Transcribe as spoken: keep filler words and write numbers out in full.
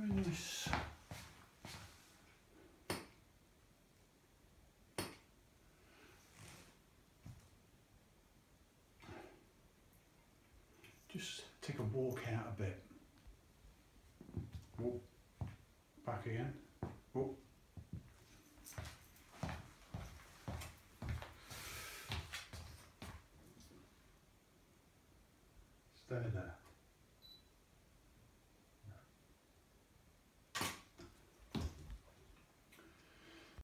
Very nice. Just take a walk out a bit. Walk back again. Walk. Stay there.